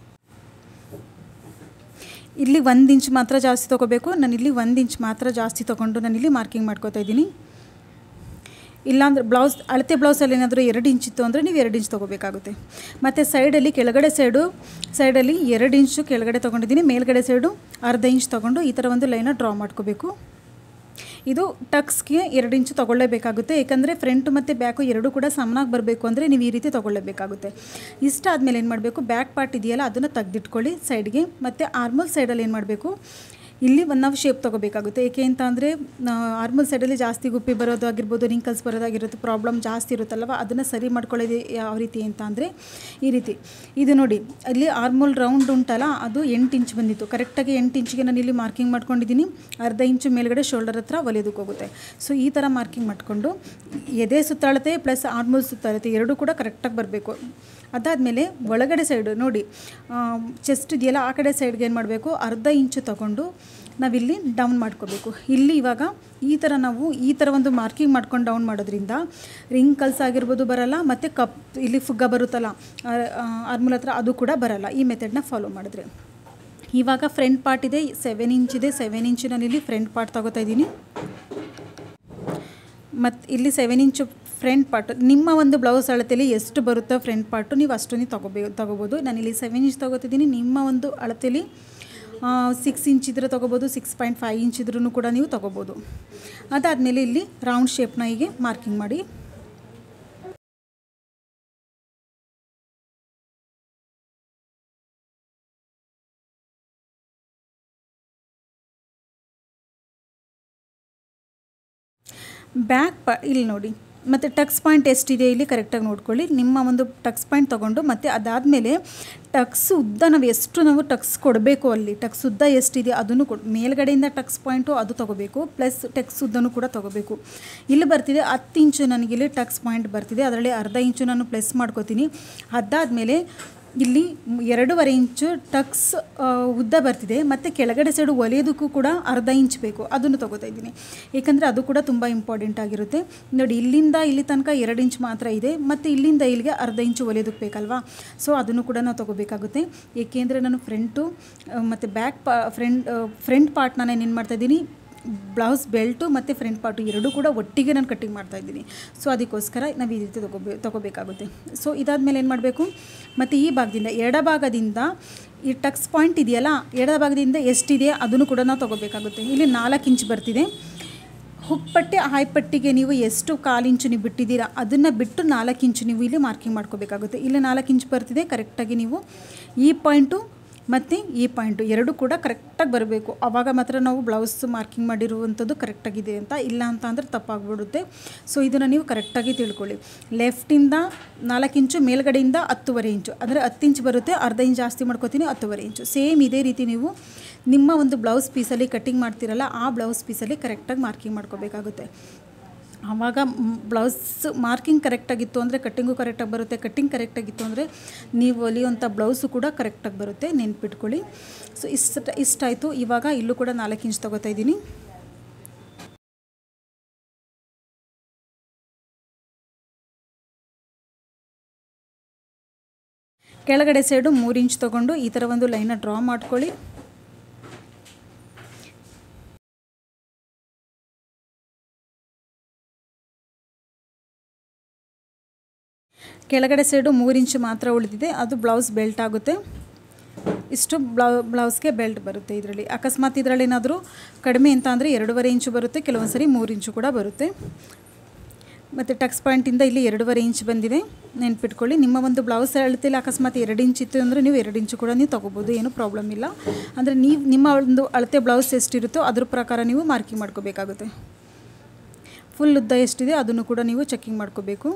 ಇಲ್ಲಿ ಒಂದು ಇಂಚ್ ಮಾತ್ರ ಜಾಸ್ತಿ ತೊಗೋಬೇಕು. ನಾನಿಲ್ಲಿ ಒಂದು ಇಂಚ್ ಮಾತ್ರ ಜಾಸ್ತಿ ತೊಗೊಂಡು ನಾನಿಲ್ಲಿ ಮಾರ್ಕಿಂಗ್ ಮಾಡ್ಕೋತಾ ಇದ್ದೀನಿ. ಇಲ್ಲಾಂದರೆ ಬ್ಲೌಸ್ ಅಳತೆ ಬ್ಲೌಸಲ್ಲಿ ಏನಾದರೂ ಎರಡು ಇಂಚ್ ಇತ್ತು ಅಂದರೆ ನೀವು ಎರಡು ಇಂಚ್ ತೊಗೋಬೇಕಾಗುತ್ತೆ. ಮತ್ತು ಸೈಡಲ್ಲಿ ಕೆಳಗಡೆ ಸೈಡು ಸೈಡಲ್ಲಿ ಎರಡು ಇಂಚು ಕೆಳಗಡೆ ತೊಗೊಂಡಿದ್ದೀನಿ. ಮೇಲ್ಗಡೆ ಸೈಡು ಅರ್ಧ ಇಂಚ್ ತೊಗೊಂಡು ಈ ಥರ ಒಂದು ಲೈನ ಡ್ರಾ ಮಾಡ್ಕೋಬೇಕು. ಇದು ಟಕ್ಸ್ಗೆ ಎರಡು ಇಂಚು ತೊಗೊಳ್ಳೇಬೇಕಾಗುತ್ತೆ. ಏಕೆಂದರೆ ಫ್ರಂಟು ಮತ್ತು ಬ್ಯಾಕು ಎರಡೂ ಕೂಡ ಸಮನಾಗಿ ಬರಬೇಕು ಅಂದರೆ ನೀವು ಈ ರೀತಿ ತೊಗೊಳ್ಳೇಬೇಕಾಗುತ್ತೆ. ಇಷ್ಟ ಆದಮೇಲೆ ಏನು ಮಾಡಬೇಕು, ಬ್ಯಾಕ್ ಪಾರ್ಟ್ ಇದೆಯಲ್ಲ ಅದನ್ನು ತೆಗೆದಿಟ್ಕೊಳ್ಳಿ ಸೈಡ್ಗೆ. ಮತ್ತು ಆರ್ಮಲ್ ಸೈಡಲ್ಲಿ ಏನು ಮಾಡಬೇಕು, ಇಲ್ಲಿ ಒಂದು ನಾವು ಶೇಪ್ ತೊಗೋಬೇಕಾಗುತ್ತೆ. ಏಕೆ ಅಂತ ಅಂದರೆ ಆರ್ಮಲ್ ಸೈಡಲ್ಲಿ ಜಾಸ್ತಿ ಗುಪ್ಪಿ ಬರೋದಾಗಿರ್ಬೋದು, ರಿಂಕಲ್ಸ್ ಬರೋದಾಗಿರುತ್ತೆ, ಪ್ರಾಬ್ಲಮ್ ಜಾಸ್ತಿ ಇರುತ್ತಲ್ವ, ಅದನ್ನು ಸರಿ ಮಾಡ್ಕೊಳ್ಳೋದು ಯಾವ ರೀತಿ ಅಂತ ಅಂದರೆ ಈ ರೀತಿ. ಇದು ನೋಡಿ, ಅಲ್ಲಿ ಆರ್ಮಲ್ ರೌಂಡ್ ಉಂಟಲ್ಲ ಅದು ಎಂಟು ಇಂಚ್ ಬಂದಿತ್ತು. ಕರೆಕ್ಟಾಗಿ ಎಂಟು ಇಂಚಿಗೆ ನಾನು ಇಲ್ಲಿ ಮಾರ್ಕಿಂಗ್ ಮಾಡ್ಕೊಂಡಿದ್ದೀನಿ. ಅರ್ಧ ಇಂಚು ಮೇಲ್ಗಡೆ ಶೋಲ್ಡರ್ ಹತ್ರ ಹೊಲಿಯೋದಕ್ಕೆ ಹೋಗುತ್ತೆ. ಸೊ ಈ ಥರ ಮಾರ್ಕಿಂಗ್ ಮಾಡಿಕೊಂಡು ಎದೆ ಸುತ್ತಾಳತೆ ಪ್ಲಸ್ ಆರ್ಮಲ್ ಸುತ್ತಾಳತೆ ಎರಡೂ ಕೂಡ ಕರೆಕ್ಟಾಗಿ ಬರಬೇಕು. ಅದಾದಮೇಲೆ ಒಳಗಡೆ ಸೈಡು ನೋಡಿ, ಚೆಸ್ಟ್ ಇದೆಯಲ್ಲ ಆ ಕಡೆ ಸೈಡ್ಗೆ ಏನು ಮಾಡಬೇಕು, ಅರ್ಧ ಇಂಚು ತಗೊಂಡು ನಾವಿಲ್ಲಿ ಡೌನ್ ಮಾಡ್ಕೋಬೇಕು. ಇಲ್ಲಿ ಇವಾಗ ಈ ಥರ ನಾವು ಈ ಥರ ಒಂದು ಮಾರ್ಕಿಂಗ್ ಮಾಡ್ಕೊಂಡು ಡೌನ್ ಮಾಡೋದ್ರಿಂದ ರಿಂಕಲ್ಸ್ ಆಗಿರ್ಬೋದು ಬರೋಲ್ಲ, ಮತ್ತು ಕಪ್ ಇಲ್ಲಿ ಫುಗ್ಗ ಬರುತ್ತಲ್ಲ ಆರ್ಮಲ್ ಹತ್ರ ಅದು ಕೂಡ ಬರೋಲ್ಲ ಈ ಮೆಥಡ್ನ ಫಾಲೋ ಮಾಡಿದ್ರೆ. ಇವಾಗ ಫ್ರಂಟ್ ಪಾರ್ಟ್ ಇದೆ, ಸೆವೆನ್ ಇಂಚ್ ಇದೆ. ಸೆವೆನ್ ಇಂಚು ನಾನಿಲ್ಲಿ ಫ್ರಂಟ್ ಪಾರ್ಟ್ ತಗೋತಾ ಇದ್ದೀನಿ. ಮತ್ತು ಇಲ್ಲಿ ಸೆವೆನ್ ಇಂಚು ಫ್ರಂಟ್ ಪಾರ್ಟ್ ನಿಮ್ಮ ಒಂದು ಬ್ಲೌಸ್ ಅಳತೆಯಲ್ಲಿ ಎಷ್ಟು ಬರುತ್ತೋ ಫ್ರಂಟ್ ಪಾರ್ಟು ನೀವು ಅಷ್ಟು ನೀವು ತಗೋಬೇಕು ತಗೋಬೋದು. ನಾನಿಲ್ಲಿ ಸೆವೆನ್ ಇಂಚ್ ತೊಗೋತಿದ್ದೀನಿ. ನಿಮ್ಮ ಒಂದು ಅಳತೆಯಲ್ಲಿ ಸಿಕ್ಸ್ ಇಂಚ್ ಇದ್ರೆ ತೊಗೋಬೋದು, ಸಿಕ್ಸ್ ಪಾಯಿಂಟ್ ಫೈವ್ ಇಂಚ್ ಇದ್ರೂ ಕೂಡ ನೀವು ತೊಗೋಬೋದು. ಅದಾದಮೇಲೆ ಇಲ್ಲಿ ರೌಂಡ್ ಶೇಪ್ನ ಹೀಗೆ ಮಾರ್ಕಿಂಗ್ ಮಾಡಿ ಬ್ಯಾಕ್ ಪಾ ಇಲ್ಲಿ ನೋಡಿ, ಮತ್ತು ಟಕ್ಸ್ ಪಾಯಿಂಟ್ ಎಷ್ಟಿದೆ ಇಲ್ಲಿ ಕರೆಕ್ಟಾಗಿ ನೋಡ್ಕೊಳ್ಳಿ. ನಿಮ್ಮ ಒಂದು ಟಕ್ಸ್ ಪಾಯಿಂಟ್ ತೊಗೊಂಡು ಮತ್ತು ಅದಾದಮೇಲೆ ಟಕ್ಸ್ ಉದ್ದ ನಾವು ಎಷ್ಟು ನಾವು ಟಕ್ಸ್ ಕೊಡಬೇಕು, ಅಲ್ಲಿ ಟಕ್ಸ್ ಉದ್ದ ಎಷ್ಟಿದೆ ಅದನ್ನು ಕೊಡು. ಮೇಲ್ಗಡೆಯಿಂದ ಟಕ್ಸ್ ಪಾಯಿಂಟು ಅದು ತೊಗೋಬೇಕು, ಪ್ಲಸ್ ಟಕ್ಸ್ ಉದ್ದನೂ ಕೂಡ ತೊಗೋಬೇಕು. ಇಲ್ಲಿ ಬರ್ತಿದೆ ಹತ್ತು ಇಂಚು ನನಗಿಲ್ಲಿ ಟಕ್ಸ್ ಪಾಯಿಂಟ್ ಬರ್ತಿದೆ. ಅದರಲ್ಲಿ ಅರ್ಧ ಇಂಚು ನಾನು ಪ್ಲಸ್ ಮಾಡ್ಕೋತೀನಿ. ಅದಾದಮೇಲೆ ಇಲ್ಲಿ ಎರಡೂವರೆ ಇಂಚು ಟಕ್ಸ್ ಉದ್ದ ಬರ್ತಿದೆ. ಮತ್ತು ಕೆಳಗಡೆ ಸೈಡು ಹೊಲಿಯೋದಕ್ಕೂ ಕೂಡ ಅರ್ಧ ಇಂಚ್ ಬೇಕು, ಅದನ್ನು ತೊಗೋತಾ ಇದ್ದೀನಿ. ಏಕೆಂದರೆ ಅದು ಕೂಡ ತುಂಬ ಇಂಪಾರ್ಟೆಂಟ್ ಆಗಿರುತ್ತೆ. ನೋಡಿ, ಇಲ್ಲಿಂದ ಇಲ್ಲಿ ತನಕ ಎರಡು ಇಂಚ್ ಮಾತ್ರ ಇದೆ, ಮತ್ತು ಇಲ್ಲಿಂದ ಇಲ್ಲಿಗೆ ಅರ್ಧ ಇಂಚು ಹೊಲಿಯೋದಕ್ಕೆ ಬೇಕಲ್ವಾ, ಸೊ ಅದನ್ನು ಕೂಡ ನಾವು ತೊಗೋಬೇಕಾಗುತ್ತೆ. ಏಕೆಂದರೆ ನಾನು ಫ್ರಂಟು ಮತ್ತು ಬ್ಯಾಕ್ ಪಾ ಫ್ರಂಟ್ ಫ್ರಂಟ್ ಪಾರ್ಟ್ನ ನಾನು ಏನು ಮಾಡ್ತಾಯಿದ್ದೀನಿ, ಬ್ಲೌಸ್ ಬೆಲ್ಟು ಮತ್ತು ಫ್ರಂಟ್ ಪಾರ್ಟು ಎರಡೂ ಕೂಡ ಒಟ್ಟಿಗೆ ನಾನು ಕಟ್ಟಿಂಗ್ ಮಾಡ್ತಾಯಿದ್ದೀನಿ. ಸೊ ಅದಕ್ಕೋಸ್ಕರ ನಾವು ಈ ರೀತಿ ತೊಗೋಬೇ ತೊಗೋಬೇಕಾಗುತ್ತೆ. ಸೊ ಇದಾದಮೇಲೆ ಏನು ಮಾಡಬೇಕು, ಮತ್ತು ಈ ಭಾಗದಿಂದ ಎಡಭಾಗದಿಂದ ಈ ಟಕ್ಸ್ ಪಾಯಿಂಟ್ ಇದೆಯಲ್ಲ, ಎಡಭಾಗದಿಂದ ಎಷ್ಟಿದೆ ಅದನ್ನು ಕೂಡ ನಾವು ತೊಗೋಬೇಕಾಗುತ್ತೆ. ಇಲ್ಲಿ ನಾಲ್ಕು ಇಂಚ್ ಬರ್ತಿದೆ. ಹುಕ್ಪಟ್ಟಿ ಹಾಯ್ಪಟ್ಟಿಗೆ ನೀವು ಎಷ್ಟು ಕಾಲು ಇಂಚು ನೀವು ಬಿಟ್ಟಿದ್ದೀರಾ ಅದನ್ನು ಬಿಟ್ಟು ನಾಲ್ಕು ಇಂಚು ನೀವು ಇಲ್ಲಿ ಮಾರ್ಕಿಂಗ್ ಮಾಡ್ಕೋಬೇಕಾಗುತ್ತೆ. ಇಲ್ಲಿ ನಾಲ್ಕು ಇಂಚ್ ಬರ್ತಿದೆ. ಕರೆಕ್ಟಾಗಿ ನೀವು ಈ ಪಾಯಿಂಟು ಮತ್ತು ಈ ಪಾಯಿಂಟು ಎರಡು ಕೂಡ ಕರೆಕ್ಟಾಗಿ ಬರಬೇಕು. ಆವಾಗ ಮಾತ್ರ ನಾವು ಬ್ಲೌಸ್ ಮಾರ್ಕಿಂಗ್ ಮಾಡಿರುವಂಥದ್ದು ಕರೆಕ್ಟಾಗಿದೆ ಅಂತ, ಇಲ್ಲ ಅಂತ ಅಂದರೆ ತಪ್ಪಾಗ್ಬಿಡುತ್ತೆ. ಸೊ ಇದನ್ನು ನೀವು ಕರೆಕ್ಟಾಗಿ ತಿಳ್ಕೊಳ್ಳಿ. ಲೆಫ್ಟಿಂದ ನಾಲ್ಕು ಇಂಚು, ಮೇಲ್ಗಡೆಯಿಂದ ಹತ್ತುವರೆ ಇಂಚು, ಅಂದರೆ ಹತ್ತು ಇಂಚು ಬರುತ್ತೆ. ಅರ್ಧ ಇಂಚು ಜಾಸ್ತಿ ಮಾಡ್ಕೋತೀನಿ, ಹತ್ತುವರೆ ಇಂಚು. ಸೇಮ್ ಇದೇ ರೀತಿ ನೀವು ನಿಮ್ಮ ಒಂದು ಬ್ಲೌಸ್ ಪೀಸಲ್ಲಿ ಕಟ್ಟಿಂಗ್ ಮಾಡ್ತೀರಲ್ಲ ಆ ಬ್ಲೌಸ್ ಪೀಸಲ್ಲಿ ಕರೆಕ್ಟಾಗಿ ಮಾರ್ಕಿಂಗ್ ಮಾಡ್ಕೋಬೇಕಾಗುತ್ತೆ. ಆವಾಗ ಬ್ಲೌಸ್ ಮಾರ್ಕಿಂಗ್ ಕರೆಕ್ಟಾಗಿತ್ತು ಅಂದರೆ ಕಟ್ಟಿಂಗು ಕರೆಕ್ಟಾಗಿ ಬರುತ್ತೆ. ಕಟ್ಟಿಂಗ್ ಕರೆಕ್ಟಾಗಿತ್ತು ಅಂದರೆ ನೀವು ಹೊಲಿಯುವಂಥ ಬ್ಲೌಸು ಕೂಡ ಕರೆಕ್ಟಾಗಿ ಬರುತ್ತೆ, ನೆನ್ಪಿಟ್ಕೊಳ್ಳಿ. ಸೊ ಇಷ್ಟ ಇಷ್ಟಾಯಿತು. ಇವಾಗ ಇಲ್ಲೂ ಕೂಡ ನಾಲ್ಕು ಇಂಚ್ ತೊಗೋತಾ ಇದ್ದೀನಿ. ಕೆಳಗಡೆ ಸೈಡು ಮೂರು ಇಂಚ್ ತೊಗೊಂಡು ಈ ಥರ ಒಂದು ಲೈನ ಡ್ರಾ ಮಾಡ್ಕೊಳ್ಳಿ. ಕೆಳಗಡೆ ಸೈಡು ಮೂರು ಇಂಚು ಮಾತ್ರ ಉಳಿದಿದೆ, ಅದು ಬ್ಲೌಸ್ ಬೆಲ್ಟ್ ಆಗುತ್ತೆ. ಇಷ್ಟು ಬ್ಲೌ ಬ್ಲೌಸ್ಗೆ ಬೆಲ್ಟ್ ಬರುತ್ತೆ. ಇದರಲ್ಲಿ ಅಕಸ್ಮಾತ್ ಇದರಲ್ಲಿ ಏನಾದರೂ ಕಡಿಮೆ ಅಂತ ಅಂದರೆ ಎರಡೂವರೆ ಇಂಚು ಬರುತ್ತೆ, ಕೆಲವೊಂದು ಸರಿ ಮೂರು ಇಂಚು ಕೂಡ ಬರುತ್ತೆ. ಮತ್ತು ಟಕ್ಸ್ ಪಾಯಿಂಟಿಂದ ಇಲ್ಲಿ ಎರಡೂವರೆ ಇಂಚ್ ಬಂದಿದೆ, ನೆನ್ಪಿಟ್ಕೊಳ್ಳಿ. ನಿಮ್ಮ ಒಂದು ಬ್ಲೌಸ್ ಅಳತೆಯಲ್ಲಿ ಅಕಸ್ಮಾತ್ ಎರಡು ಇಂಚ್ ಇತ್ತು ಅಂದರೆ ನೀವು ಎರಡು ಇಂಚು ಕೂಡ ನೀವು ತೊಗೋಬೋದು, ಏನೂ ಪ್ರಾಬ್ಲಮ್ ಇಲ್ಲ. ಅಂದರೆ ನೀವು ನಿಮ್ಮ ಒಂದು ಅಳತೆ ಬ್ಲೌಸ್ ಎಷ್ಟಿರುತ್ತೋ ಅದ್ರ ಪ್ರಕಾರ ನೀವು ಮಾರ್ಕಿಂಗ್ ಮಾಡ್ಕೋಬೇಕಾಗುತ್ತೆ. ಫುಲ್ ಉದ್ದ ಎಷ್ಟಿದೆ ಅದನ್ನು ಕೂಡ ನೀವು ಚೆಕಿಂಗ್ ಮಾಡ್ಕೋಬೇಕು.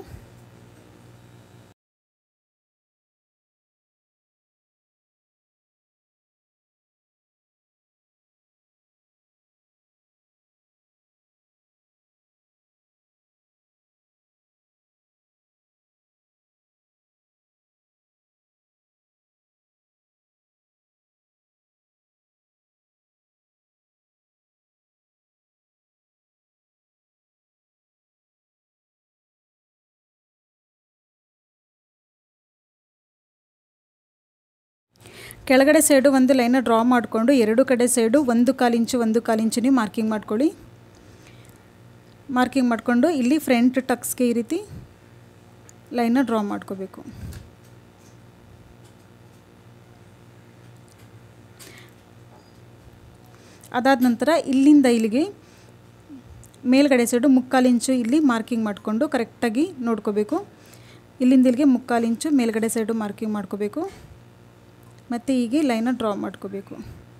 ಕೆಳಗಡೆ ಸೈಡು ಒಂದು ಲೈನ ಡ್ರಾ ಮಾಡಿಕೊಂಡು ಎರಡು ಕಡೆ ಸೈಡು ಒಂದು ಕಾಲು ಇಂಚು ಒಂದು ಕಾಲು ಇಂಚು ನೀವು ಮಾರ್ಕಿಂಗ್ ಮಾಡ್ಕೊಳ್ಳಿ. ಮಾರ್ಕಿಂಗ್ ಮಾಡಿಕೊಂಡು ಇಲ್ಲಿ ಫ್ರಂಟ್ ಟಕ್ಸ್ಗೆ ಈ ರೀತಿ ಲೈನ ಡ್ರಾ ಮಾಡ್ಕೋಬೇಕು. ಅದಾದ ನಂತರ ಇಲ್ಲಿಂದ ಇಲ್ಲಿಗೆ ಮೇಲ್ಗಡೆ ಸೈಡು ಮುಕ್ಕಾಲು ಇಂಚು ಇಲ್ಲಿ ಮಾರ್ಕಿಂಗ್ ಮಾಡಿಕೊಂಡು ಕರೆಕ್ಟಾಗಿ ನೋಡ್ಕೋಬೇಕು. ಇಲ್ಲಿಂದ ಇಲ್ಲಿಗೆ ಮುಕ್ಕಾಲು ಇಂಚು ಮೇಲ್ಗಡೆ ಸೈಡು ಮಾರ್ಕಿಂಗ್ ಮಾಡ್ಕೋಬೇಕು. ಮತ್ತು ಹೀಗೆ ಲೈನ ಡ್ರಾ ಮಾಡ್ಕೋಬೇಕು.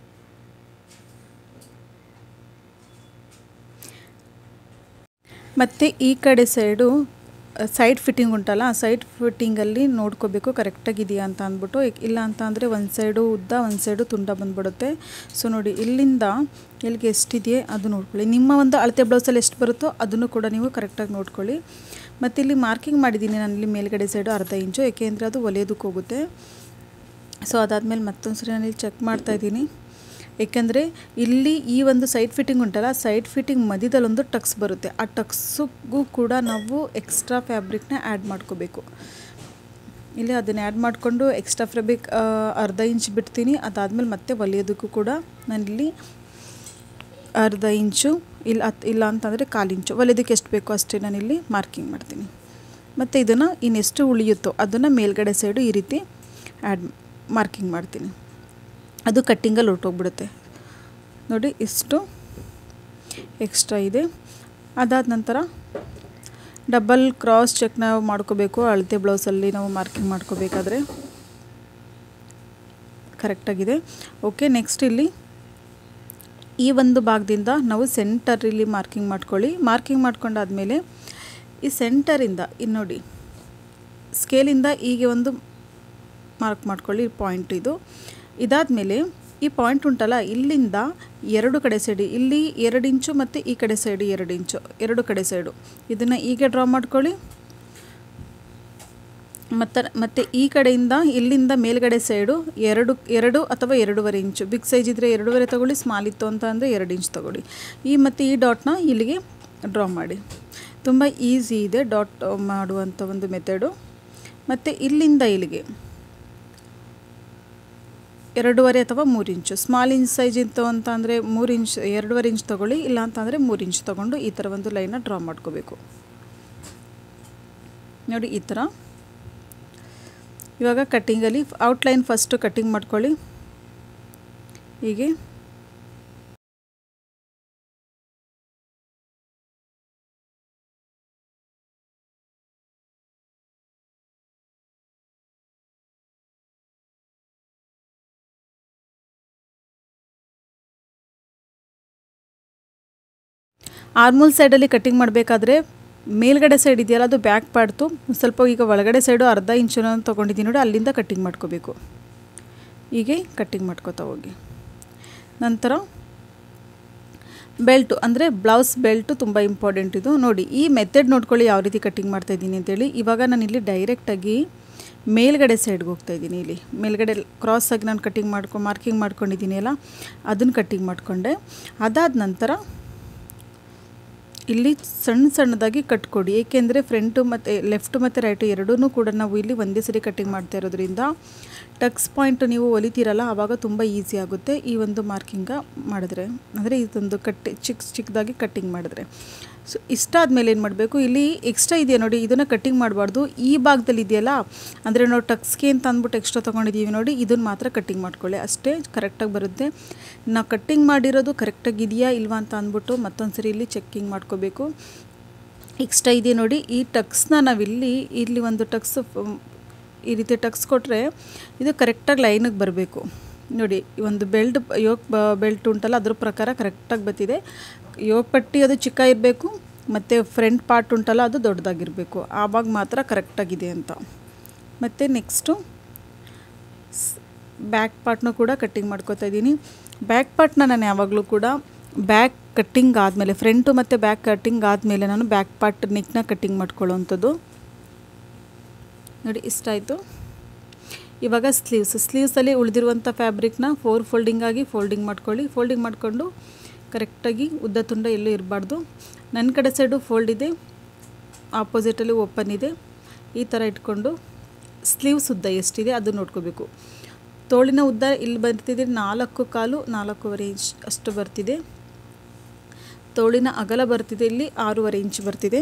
ಮತ್ತು ಈ ಕಡೆ ಸೈಡು ಸೈಡ್ ಫಿಟ್ಟಿಂಗ್ ಉಂಟಲ್ಲ, ಸೈಡ್ ಫಿಟ್ಟಿಂಗಲ್ಲಿ ನೋಡ್ಕೋಬೇಕು ಕರೆಕ್ಟಾಗಿದೆಯಾ ಅಂತ ಅಂದ್ಬಿಟ್ಟು. ಇಲ್ಲ ಅಂತ ಅಂದರೆ ಒಂದು ಸೈಡು ಉದ್ದ ಒಂದು ಸೈಡು ತುಂಡ ಬಂದುಬಿಡುತ್ತೆ. ಸೊ ನೋಡಿ, ಇಲ್ಲಿಂದ ಎಲ್ಲಿಗೆ ಎಷ್ಟಿದೆಯೇ ಅದು ನೋಡ್ಕೊಳ್ಳಿ. ನಿಮ್ಮ ಒಂದು ಅಳತೆ ಬ್ಲೌಸಲ್ಲಿ ಎಷ್ಟು ಬರುತ್ತೋ ಅದನ್ನು ಕೂಡ ನೀವು ಕರೆಕ್ಟಾಗಿ ನೋಡ್ಕೊಳ್ಳಿ. ಮತ್ತು ಇಲ್ಲಿ ಮಾರ್ಕಿಂಗ್ ಮಾಡಿದ್ದೀನಿ ನಾನು ಇಲ್ಲಿ ಮೇಲ್ಗಡೆ ಸೈಡು ಅರ್ಧ ಇಂಚು, ಏಕೆಂದರೆ ಅದು ಹೊಲಿಯೋದಕ್ಕೆ ಹೋಗುತ್ತೆ. ಸೊ ಅದಾದಮೇಲೆ ಮತ್ತೊಂದು ಸರಿ ನಾನು ಇಲ್ಲಿ ಚೆಕ್ ಮಾಡ್ತಾಯಿದ್ದೀನಿ, ಏಕೆಂದರೆ ಇಲ್ಲಿ ಈ ಒಂದು ಸೈಡ್ ಫಿಟ್ಟಿಂಗ್ ಉಂಟಲ್ಲ, ಸೈಡ್ ಫಿಟ್ಟಿಂಗ್ ಮಧ್ಯದಲ್ಲೊಂದು ಟಕ್ಸ್ ಬರುತ್ತೆ. ಆ ಟಕ್ಸ್ಗೂ ಕೂಡ ನಾವು ಎಕ್ಸ್ಟ್ರಾ ಫ್ಯಾಬ್ರಿಕ್ನ ಆ್ಯಡ್ ಮಾಡ್ಕೋಬೇಕು. ಇಲ್ಲಿ ಅದನ್ನು ಆ್ಯಡ್ ಮಾಡಿಕೊಂಡು ಎಕ್ಸ್ಟ್ರಾ ಫ್ಯಾಬ್ರಿಕ್ ಅರ್ಧ ಇಂಚ್ ಬಿಡ್ತೀನಿ. ಅದಾದಮೇಲೆ ಮತ್ತೆ ಹೊಲಿಯೋದಕ್ಕೂ ಕೂಡ ನಾನಿಲ್ಲಿ ಅರ್ಧ ಇಂಚು ಇಲ್ಲ ಹತ್ತು ಇಲ್ಲ ಅಂತಂದರೆ ಕಾಲು ಇಂಚು ಹೊಲಿಯೋದಕ್ಕೆ ಎಷ್ಟು ಬೇಕೋ ಅಷ್ಟೇ ನಾನಿಲ್ಲಿ ಮಾರ್ಕಿಂಗ್ ಮಾಡ್ತೀನಿ. ಮತ್ತು ಇದನ್ನು ಇನ್ನೆಷ್ಟು ಉಳಿಯುತ್ತೋ ಅದನ್ನು ಮೇಲ್ಗಡೆ ಸೈಡು ಈ ರೀತಿ ಆ್ಯಡ್ ಮಾರ್ಕಿಂಗ್ ಮಾಡ್ತೀನಿ. ಅದು ಕಟ್ಟಿಂಗಲ್ಲಿ ಹೊರಟೋಗ್ಬಿಡುತ್ತೆ ನೋಡಿ, ಇಷ್ಟು ಎಕ್ಸ್ಟ್ರಾ ಇದೆ. ಅದಾದ ನಂತರ ಡಬಲ್ ಕ್ರಾಸ್ ಚೆಕ್ ನಾವು ಮಾಡ್ಕೋಬೇಕು. ಅಳತೆ ಬ್ಲೌಸಲ್ಲಿ ನಾವು ಮಾರ್ಕಿಂಗ್ ಮಾಡ್ಕೋಬೇಕಾದ್ರೆ ಕರೆಕ್ಟಾಗಿದೆ. ಓಕೆ, ನೆಕ್ಸ್ಟ್ ಇಲ್ಲಿ ಈ ಒಂದು ಭಾಗದಿಂದ ನಾವು ಸೆಂಟರಲ್ಲಿ ಮಾರ್ಕಿಂಗ್ ಮಾಡ್ಕೊಳ್ಳಿ. ಮಾರ್ಕಿಂಗ್ ಮಾಡ್ಕೊಂಡಾದಮೇಲೆ ಈ ಸೆಂಟರಿಂದ ಇನ್ನು ನೋಡಿ ಸ್ಕೇಲಿಂದ ಹೀಗೆ ಒಂದು ಮಾರ್ಕ್ ಮಾಡ್ಕೊಳ್ಳಿ, ಪಾಯಿಂಟ್ ಇದು. ಇದಾದಮೇಲೆ ಈ ಪಾಯಿಂಟ್ ಉಂಟಲ್ಲ, ಇಲ್ಲಿಂದ ಎರಡು ಕಡೆ ಸೈಡು ಇಲ್ಲಿ ಎರಡು ಇಂಚು ಮತ್ತು ಈ ಕಡೆ ಸೈಡು ಎರಡು ಇಂಚು ಎರಡು ಕಡೆ ಸೈಡು ಇದನ್ನು ಹೀಗೆ ಡ್ರಾ ಮಾಡ್ಕೊಳ್ಳಿ. ಮತ್ತು ಮತ್ತು ಈ ಕಡೆಯಿಂದ ಇಲ್ಲಿಂದ ಮೇಲ್ಗಡೆ ಸೈಡು ಎರಡು ಎರಡು ಅಥವಾ ಎರಡೂವರೆ ಇಂಚು, ಬಿಗ್ ಸೈಜ್ ಇದ್ದರೆ ಎರಡೂವರೆ ತೊಗೊಳ್ಳಿ, ಸ್ಮಾಲ್ ಇತ್ತು ಅಂತ ಅಂದರೆ ಎರಡು ಇಂಚ್ ತೊಗೊಳ್ಳಿ. ಈ ಮತ್ತು ಈ ಡಾಟ್ನ ಇಲ್ಲಿಗೆ ಡ್ರಾ ಮಾಡಿ. ತುಂಬ ಈಸಿ ಇದೆ ಡಾಟ್ ಮಾಡುವಂಥ ಒಂದು ಮೆಥಡು. ಮತ್ತು ಇಲ್ಲಿಂದ ಇಲ್ಲಿಗೆ ಎರಡೂವರೆ ಅಥವಾ ಮೂರು ಇಂಚು, ಸ್ಮಾಲ್ ಇಂಚ್ ಸೈಜ್ ಇತ್ತು ಅಂತ ಅಂದರೆ ಮೂರು ಇಂಚ್ ಎರಡೂವರೆ ಇಂಚ್ ತೊಗೊಳ್ಳಿ, ಇಲ್ಲ ಅಂತಂದರೆ ಮೂರು ಇಂಚ್ ತೊಗೊಂಡು ಈ ಥರ ಒಂದು ಲೈನ ಡ್ರಾ ಮಾಡ್ಕೋಬೇಕು ನೋಡಿ, ಈ ಥರ. ಇವಾಗ ಕಟ್ಟಿಂಗಲ್ಲಿ ಔಟ್ಲೈನ್ ಫಸ್ಟು ಕಟ್ಟಿಂಗ್ ಮಾಡ್ಕೊಳ್ಳಿ ಹೀಗೆ. ಆರ್ಮೂಲ್ ಸೈಡಲ್ಲಿ ಕಟ್ಟಿಂಗ್ ಮಾಡಬೇಕಾದ್ರೆ ಮೇಲ್ಗಡೆ ಸೈಡ್ ಇದೆಯಲ್ಲ ಅದು ಬ್ಯಾಕ್ ಪಾರ್ಟ್ತು ಸ್ವಲ್ಪ ಈಗ ಒಳಗಡೆ ಸೈಡು ಅರ್ಧ ಇಂಚನ್ನು ತೊಗೊಂಡಿದ್ದೀನಿ ನೋಡಿ, ಅಲ್ಲಿಂದ ಕಟ್ಟಿಂಗ್ ಮಾಡ್ಕೋಬೇಕು. ಹೀಗೆ ಕಟ್ಟಿಂಗ್ ಮಾಡ್ಕೋತಾ ಹೋಗಿ. ನಂತರ ಬೆಲ್ಟು ಅಂದರೆ ಬ್ಲೌಸ್ ಬೆಲ್ಟು ತುಂಬ ಇಂಪಾರ್ಟೆಂಟ್ ಇದು ನೋಡಿ. ಈ ಮೆಥಡ್ ನೋಡ್ಕೊಳ್ಳಿ ಯಾವ ರೀತಿ ಕಟ್ಟಿಂಗ್ ಮಾಡ್ತಾಯಿದ್ದೀನಿ ಅಂತೇಳಿ. ಇವಾಗ ನಾನು ಇಲ್ಲಿ ಡೈರೆಕ್ಟಾಗಿ ಮೇಲ್ಗಡೆ ಸೈಡ್ಗೆ ಹೋಗ್ತಾಯಿದ್ದೀನಿ. ಇಲ್ಲಿ ಮೇಲ್ಗಡೆ ಕ್ರಾಸಾಗಿ ನಾನು ಕಟ್ಟಿಂಗ್ ಮಾಡ್ಕೊಂಡು ಮಾರ್ಕಿಂಗ್ ಮಾಡ್ಕೊಂಡಿದ್ದೀನಿ ಅಲ್ಲ, ಅದನ್ನು ಕಟ್ಟಿಂಗ್ ಮಾಡಿಕೊಂಡೆ. ಅದಾದ ನಂತರ ಇಲ್ಲಿ ಸಣ್ಣ ಸಣ್ಣದಾಗಿ ಕಟ್ಕೊಡಿ, ಏಕೆಂದರೆ ಫ್ರಂಟು ಮತ್ತು ಲೆಫ್ಟು ಮತ್ತು ರೈಟು ಎರಡೂ ಕೂಡ ನಾವು ಇಲ್ಲಿ ಒಂದೇ ಸರಿ ಕಟ್ಟಿಂಗ್ ಮಾಡ್ತಾ ಇರೋದ್ರಿಂದ ಟಕ್ಸ್ ಪಾಯಿಂಟು ನೀವು ಹೊಲಿತೀರಲ್ಲ ಆವಾಗ ತುಂಬ ಈಸಿ ಆಗುತ್ತೆ ಈ ಒಂದು ಮಾರ್ಕಿಂಗ ಮಾಡಿದ್ರೆ, ಅಂದರೆ ಇದೊಂದು ಕಟ್ಟಿ ಚಿಕ್ಕ ಚಿಕ್ಕದಾಗಿ ಕಟ್ಟಿಂಗ್ ಮಾಡಿದ್ರೆ. ಸೊ ಇಷ್ಟಾದಮೇಲೆ ಏನು ಮಾಡಬೇಕು, ಇಲ್ಲಿ ಎಕ್ಸ್ಟ್ರಾ ಇದೆಯಾ ನೋಡಿ, ಇದನ್ನು ಕಟ್ಟಿಂಗ್ ಮಾಡಬಾರ್ದು. ಈ ಭಾಗದಲ್ಲಿ ಇದೆಯಲ್ಲ, ಅಂದರೆ ನಾವು ಟಕ್ಸ್ಗೆ ಅಂತ ಅಂದ್ಬಿಟ್ಟು ಎಕ್ಸ್ಟ್ರಾ ತೊಗೊಂಡಿದ್ದೀವಿ ನೋಡಿ, ಇದನ್ನು ಮಾತ್ರ ಕಟ್ಟಿಂಗ್ ಮಾಡ್ಕೊಳ್ಳಿ, ಅಷ್ಟೇ ಕರೆಕ್ಟಾಗಿ ಬರುತ್ತೆ. ನಾವು ಕಟ್ಟಿಂಗ್ ಮಾಡಿರೋದು ಕರೆಕ್ಟಾಗಿ ಇದೆಯಾ ಇಲ್ವಾ ಅಂತ ಅಂದ್ಬಿಟ್ಟು ಮತ್ತೊಂದು ಸರಿ ಇಲ್ಲಿ ಚೆಕ್ಕಿಂಗ್ ಮಾಡ್ಕೋಬೇಕು. ಎಕ್ಸ್ಟ್ರಾ ಇದೆ ನೋಡಿ, ಈ ಟಕ್ಸ್ನ ನಾವಿಲ್ಲಿ ಇಲ್ಲಿ ಒಂದು ಟಕ್ಸ್ ಈ ರೀತಿ ಟಕ್ಸ್ ಕೊಟ್ಟರೆ ಇದು ಕರೆಕ್ಟಾಗಿ ಲೈನಿಗೆ ಬರಬೇಕು ನೋಡಿ. ಒಂದು ಬೆಲ್ಟ್ ಯೋಕ್ ಬೆಲ್ಟ್ ಉಂಟಲ್ಲ, ಅದ್ರ ಪ್ರಕಾರ ಕರೆಕ್ಟಾಗಿ ಬರ್ತಿದೆ. ಯೋಕ್ ಪಟ್ಟಿ ಅದು ಚಿಕ್ಕ ಇರಬೇಕು, ಮತ್ತು ಫ್ರಂಟ್ ಪಾರ್ಟ್ ಉಂಟಲ್ಲ ಅದು ದೊಡ್ಡದಾಗಿರಬೇಕು, ಆವಾಗ ಮಾತ್ರ ಕರೆಕ್ಟಾಗಿದೆ ಅಂತ. ಮತ್ತು ನೆಕ್ಸ್ಟು ಬ್ಯಾಕ್ ಪಾರ್ಟ್ನೂ ಕೂಡ ಕಟ್ಟಿಂಗ್ ಮಾಡ್ಕೋತಾ ಇದ್ದೀನಿ. ಬ್ಯಾಕ್ ಪಾರ್ಟ್ನ ನಾನು ಯಾವಾಗಲೂ ಕೂಡ ಬ್ಯಾಕ್ ಕಟ್ಟಿಂಗ್ ಆದಮೇಲೆ, ಫ್ರಂಟು ಮತ್ತು ಬ್ಯಾಕ್ ಕಟ್ಟಿಂಗ್ ಆದಮೇಲೆ ನಾನು ಬ್ಯಾಕ್ ಪಾರ್ಟ್ ನೆಕ್ನ ಕಟ್ಟಿಂಗ್ ಮಾಡ್ಕೊಳ್ಳೋವಂಥದ್ದು ನೋಡಿ. ಇಷ್ಟ ಆಯಿತು. ಇವಾಗ ಸ್ಲೀವ್ಸ್ ಸ್ಲೀವ್ಸಲ್ಲಿ ಉಳಿದಿರುವಂಥ ಫ್ಯಾಬ್ರಿಕ್ನ ಫೋರ್ ಫೋಲ್ಡಿಂಗ್ ಆಗಿ ಫೋಲ್ಡಿಂಗ್ ಮಾಡ್ಕೊಳ್ಳಿ. ಫೋಲ್ಡಿಂಗ್ ಮಾಡಿಕೊಂಡು ಕರೆಕ್ಟಾಗಿ ಉದ್ದ ತುಂಡ ಎಲ್ಲೂ ಇರಬಾರ್ದು. ನನ್ನ ಕಡೆ ಸೈಡು ಫೋಲ್ಡ್ ಇದೆ, ಆಪೋಸಿಟಲ್ಲಿ ಓಪನ್ ಇದೆ. ಈ ಥರ ಇಟ್ಕೊಂಡು ಸ್ಲೀವ್ಸ್ ಉದ್ದ ಎಷ್ಟಿದೆ ಅದು ನೋಡ್ಕೋಬೇಕು. ತೋಳಿನ ಉದ್ದ ಇಲ್ಲಿ ಬರ್ತಿದೆ ನಾಲ್ಕು ಕಾಲು ನಾಲ್ಕೂವರೆ ಇಂಚ್ ಅಷ್ಟು ಬರ್ತಿದೆ. ತೋಳಿನ ಅಗಲ ಬರ್ತಿದೆ ಇಲ್ಲಿ ಆರೂವರೆ ಇಂಚ್ ಬರ್ತಿದೆ.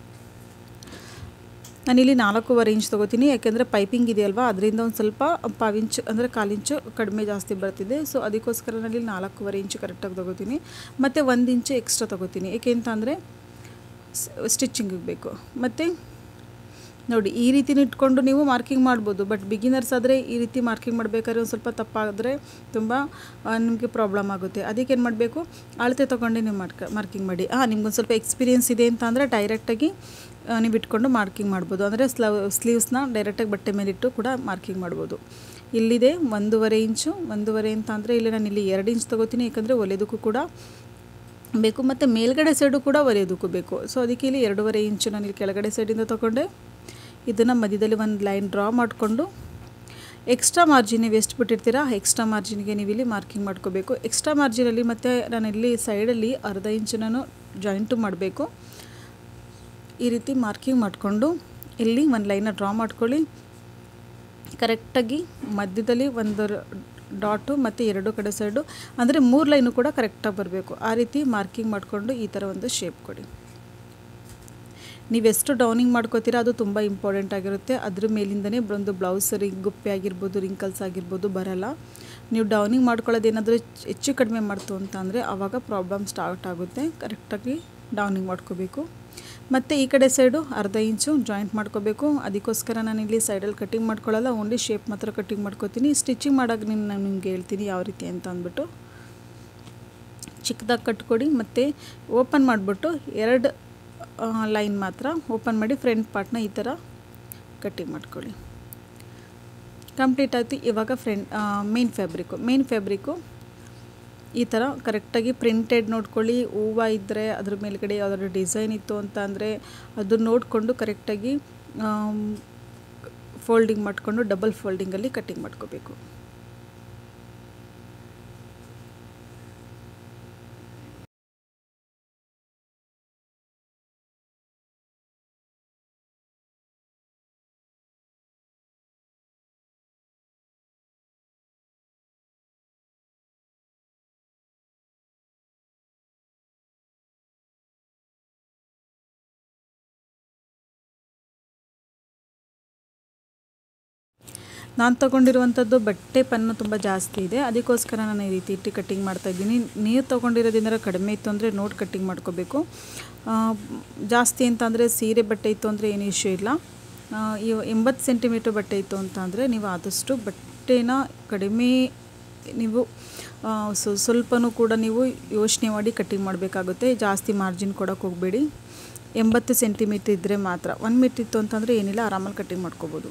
ನಾನಿಲ್ಲಿ ನಾಲ್ಕೂವರೆ ಇಂಚ್ ತೊಗೋತೀನಿ, ಯಾಕೆಂದರೆ ಪೈಪಿಂಗ್ ಇದೆಯಲ್ವಾ, ಅದರಿಂದ ಒಂದು ಸ್ವಲ್ಪ ಪಾವು ಇಂಚು ಅಂದರೆ ಕಾಲಿಂಚು ಕಡಿಮೆ ಜಾಸ್ತಿ ಬರ್ತಿದೆ. ಸೊ ಅದಕ್ಕೋಸ್ಕರ ನಾನಿಲ್ಲಿ ನಾಲ್ಕೂವರೆ ಇಂಚು ಕರೆಕ್ಟಾಗಿ ತೊಗೋತೀನಿ. ಮತ್ತು ಒಂದು ಇಂಚು ಎಕ್ಸ್ಟ್ರಾ ತೊಗೋತೀನಿ, ಏಕೆ ಅಂತಂದರೆ ಸ್ಟಿಚಿಂಗಿಗೆ ಬೇಕು. ಮತ್ತು ನೋಡಿ ಈ ರೀತಿನ ಇಟ್ಕೊಂಡು ನೀವು ಮಾರ್ಕಿಂಗ್ ಮಾಡ್ಬೋದು. ಬಟ್ ಬಿಗಿನರ್ಸ್ ಆದರೆ ಈ ರೀತಿ ಮಾರ್ಕಿಂಗ್ ಮಾಡಬೇಕಾದ್ರೆ ಒಂದು ಸ್ವಲ್ಪ ತಪ್ಪಾದರೆ ತುಂಬ ನಿಮಗೆ ಪ್ರಾಬ್ಲಮ್ ಆಗುತ್ತೆ. ಅದಕ್ಕೆ ಏನು ಮಾಡಬೇಕು, ಅಳತೆ ತೊಗೊಂಡು ನೀವು ಮಾರ್ಕ ಮಾರ್ಕಿಂಗ್ ಮಾಡಿ. ಹಾಂ ನಿಮ್ಗೊಂದು ಸ್ವಲ್ಪ ಎಕ್ಸ್ಪೀರಿಯೆನ್ಸ್ ಇದೆ ಅಂತ ಅಂದರೆ ಡೈರೆಕ್ಟಾಗಿ ನೀವು ಇಟ್ಕೊಂಡು ಮಾರ್ಕಿಂಗ್ ಮಾಡ್ಬೋದು. ಅಂದರೆ ಸ್ಲವ್ ಸ್ಲೀವ್ಸ್ನ ಡೈರೆಕ್ಟಾಗಿ ಬಟ್ಟೆ ಮೇಲಿಟ್ಟು ಕೂಡ ಮಾರ್ಕಿಂಗ್ ಮಾಡ್ಬೋದು. ಇಲ್ಲಿದೆ ಒಂದೂವರೆ ಇಂಚು. ಒಂದೂವರೆ ಅಂತ ಅಂದರೆ ಇಲ್ಲಿ ನಾನು ಇಲ್ಲಿ ಎರಡು ಇಂಚ್ ತೊಗೋತೀನಿ, ಯಾಕಂದರೆ ಹೊಲಿಯೋದಕ್ಕೂ ಕೂಡ ಬೇಕು, ಮತ್ತು ಮೇಲ್ಗಡೆ ಸೈಡು ಕೂಡ ಹೊಲಿಯೋದಕ್ಕೂ ಬೇಕು. ಸೊ ಅದಕ್ಕೆ ಇಲ್ಲಿ ಎರಡೂವರೆ ಇಂಚು ನಾನು ಇಲ್ಲಿ ಕೆಳಗಡೆ ಸೈಡಿಂದ ತೊಗೊಂಡೆ. ಇದನ್ನು ಮಧ್ಯದಲ್ಲಿ ಒಂದು ಲೈನ್ ಡ್ರಾ ಮಾಡಿಕೊಂಡು ಎಕ್ಸ್ಟ್ರಾ ಮಾರ್ಜಿನ್ ನೀವು ಎಷ್ಟು ಬಿಟ್ಟಿರ್ತೀರಾ ಎಕ್ಸ್ಟ್ರಾ ಮಾರ್ಜಿನ್ಗೆ ನೀವು ಇಲ್ಲಿ ಮಾರ್ಕಿಂಗ್ ಮಾಡ್ಕೋಬೇಕು. ಎಕ್ಸ್ಟ್ರಾ ಮಾರ್ಜಿನಲ್ಲಿ ಮತ್ತು ನಾನು ಇಲ್ಲಿ ಸೈಡಲ್ಲಿ ಅರ್ಧ ಇಂಚು ನಾನು ಜಾಯಿಂಟು ಮಾಡಬೇಕು. ಈ ರೀತಿ ಮಾರ್ಕಿಂಗ್ ಮಾಡಿಕೊಂಡು ಇಲ್ಲಿ ಒಂದು ಲೈನ ಡ್ರಾ ಮಾಡ್ಕೊಳ್ಳಿ. ಕರೆಕ್ಟಾಗಿ ಮಧ್ಯದಲ್ಲಿ ಒಂದು ಡಾಟು ಮತ್ತು ಎರಡು ಕಡೆ ಸೈಡು ಅಂದರೆ ಮೂರು ಲೈನು ಕೂಡ ಕರೆಕ್ಟಾಗಿ ಬರಬೇಕು. ಆ ರೀತಿ ಮಾರ್ಕಿಂಗ್ ಮಾಡಿಕೊಂಡು ಈ ಥರ ಒಂದು ಶೇಪ್ ಕೊಡಿ. ನೀವೆಷ್ಟು ಡೌನಿಂಗ್ ಮಾಡ್ಕೋತೀರಾ ಅದು ತುಂಬ ಇಂಪಾರ್ಟೆಂಟ್ ಆಗಿರುತ್ತೆ. ಅದ್ರ ಮೇಲಿಂದನೇ ಒಂದು ಬ್ಲೌಸ್ ರಿಂಗ್ ಗುಪ್ಪೆ ಆಗಿರ್ಬೋದು, ರಿಂಕಲ್ಸ್ ಆಗಿರ್ಬೋದು ಬರಲ್ಲ. ನೀವು ಡೌನಿಂಗ್ ಮಾಡ್ಕೊಳ್ಳೋದೇನಾದರೂ ಹೆಚ್ಚು ಕಡಿಮೆ ಮಾಡ್ತು ಅಂತ ಅಂದರೆ ಆವಾಗ ಪ್ರಾಬ್ಲಮ್ ಸ್ಟಾರ್ಟ್ ಆಗುತ್ತೆ. ಕರೆಕ್ಟಾಗಿ ಡೌನಿಂಗ್ ಮಾಡ್ಕೋಬೇಕು. ಮತ್ತು ಈ ಕಡೆ ಸೈಡು ಅರ್ಧ ಇಂಚು ಜಾಯಿಂಟ್ ಮಾಡ್ಕೋಬೇಕು. ಅದಕ್ಕೋಸ್ಕರ ನಾನು ಇಲ್ಲಿ ಸೈಡಲ್ಲಿ ಕಟ್ಟಿಂಗ್ ಮಾಡ್ಕೊಳ್ಳಲ್ಲ, ಓನ್ಲಿ ಶೇಪ್ ಮಾತ್ರ ಕಟ್ಟಿಂಗ್ ಮಾಡ್ಕೋತೀನಿ. ಸ್ಟಿಚಿಂಗ್ ಮಾಡೋಕೆ ನೀನು ನಾನು ನಿಮ್ಗೆ ಹೇಳ್ತೀನಿ ಯಾವ ರೀತಿ ಅಂತ ಅಂದ್ಬಿಟ್ಟು. ಚಿಕ್ಕದಾಗಿ ಕಟ್ಕೊಡಿ ಮತ್ತು ಓಪನ್ ಮಾಡಿಬಿಟ್ಟು ಎರಡು ಲೈನ್ ಮಾತ್ರ ಓಪನ್ ಮಾಡಿ ಫ್ರಂಟ್ ಪಾರ್ಟ್ನ ಈ ಥರ ಕಟ್ಟಿಂಗ್ ಮಾಡ್ಕೊಳ್ಳಿ. ಕಂಪ್ಲೀಟ್ ಆಯಿತು. ಇವಾಗ front main fabric main fabric ಈ ಥರ ಕರೆಕ್ಟಾಗಿ ಪ್ರಿಂಟೆಡ್ ನೋಡ್ಕೊಳ್ಳಿ. ಹೂವು ಇದ್ದರೆ ಅದ್ರ ಮೇಲ್ಗಡೆ ಯಾವುದಾದ್ರು ಡಿಸೈನ್ ಇತ್ತು ಅಂತ ಅಂದರೆ ಅದನ್ನು ನೋಡಿಕೊಂಡು ಕರೆಕ್ಟಾಗಿ ಫೋಲ್ಡಿಂಗ್ ಮಾಡಿಕೊಂಡು ಡಬಲ್ ಫೋಲ್ಡಿಂಗಲ್ಲಿ ಕಟ್ಟಿಂಗ್ ಮಾಡ್ಕೋಬೇಕು. ನಾನು ತೊಗೊಂಡಿರುವಂಥದ್ದು ಬಟ್ಟೆ ಪನ್ನು ತುಂಬ ಜಾಸ್ತಿ ಇದೆ, ಅದಕ್ಕೋಸ್ಕರ ನಾನು ಈ ರೀತಿ ಇಟ್ಟು ಕಟ್ಟಿಂಗ್ ಮಾಡ್ತಾಯಿದ್ದೀನಿ. ನೀವು ತೊಗೊಂಡಿರೋದ್ರಿಂದ ಕಡಿಮೆ ಇತ್ತು ಅಂದರೆ ನೋಡಿ ಕಟ್ಟಿಂಗ್ ಮಾಡ್ಕೋಬೇಕು. ಜಾಸ್ತಿ ಅಂತ ಅಂದರೆ ಸೀರೆ ಬಟ್ಟೆ ಇತ್ತು ಅಂದರೆ ಏನು ಇಶ್ಯೂ ಇಲ್ಲ. ಇವು ಎಂಬತ್ತು ಸೆಂಟಿಮೀಟ್ರ್ ಬಟ್ಟೆ ಇತ್ತು ಅಂತ ಅಂದರೆ ನೀವು ಆದಷ್ಟು ಬಟ್ಟೆನ ಕಡಿಮೆ ನೀವು ಸ್ವಲ್ಪನೂ ಕೂಡ ನೀವು ಯೋಚನೆ ಮಾಡಿ ಕಟ್ಟಿಂಗ್ ಮಾಡಬೇಕಾಗುತ್ತೆ. ಜಾಸ್ತಿ ಮಾರ್ಜಿನ್ ಕೊಡೋಕ್ಕೆ ಹೋಗಬೇಡಿ. ಎಂಬತ್ತು ಸೆಂಟಿಮೀಟ್ರ್ ಇದ್ದರೆ ಮಾತ್ರ. ಒಂದು ಮೀಟ್ರ್ ಇತ್ತು ಅಂತಂದರೆ ಏನಿಲ್ಲ, ಆರಾಮಲ್ಲಿ ಕಟ್ಟಿಂಗ್ ಮಾಡ್ಕೋಬೋದು.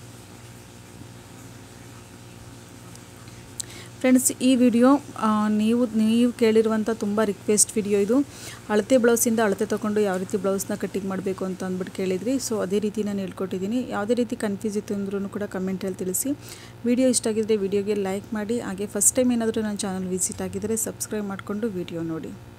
ಫ್ರೆಂಡ್ಸ್, ಈ ವಿಡಿಯೋ ನೀವು ನೀವು ಕೇಳಿರುವಂಥ ತುಂಬ ರಿಕ್ವೆಸ್ಟ್ ವಿಡಿಯೋ ಇದು. ಅಳತೆ ಬ್ಲೌಸಿಂದ ಅಳತೆ ತೊಗೊಂಡು ಯಾವ ರೀತಿ ಬ್ಲೌಸ್ನ ಕಟ್ಟಿಂಗ್ ಮಾಡಬೇಕು ಅಂತ ಅಂದ್ಬಿಟ್ಟು ಕೇಳಿದ್ರಿ. ಸೊ ಅದೇ ರೀತಿ ನಾನು ಹೇಳ್ಕೊಟ್ಟಿದ್ದೀನಿ. ಯಾವುದೇ ರೀತಿ ಕನ್ಫ್ಯೂಸ್ ಇತ್ತು ಅಂದ್ರೂ ಕೂಡ ಕಮೆಂಟಲ್ಲಿ ತಿಳಿಸಿ. ವಿಡಿಯೋ ಇಷ್ಟ ಆಗಿದ್ದರೆ ವಿಡಿಯೋಗೆ ಲೈಕ್ ಮಾಡಿ. ಹಾಗೆ ಫಸ್ಟ್ ಟೈಮ್ ಏನಾದರೂ ನನ್ನ ಚಾನಲ್ ವಿಸಿಟ್ ಆಗಿದ್ದರೆ ಸಬ್ಸ್ಕ್ರೈಬ್ ಮಾಡಿಕೊಂಡು ವಿಡಿಯೋ ನೋಡಿ.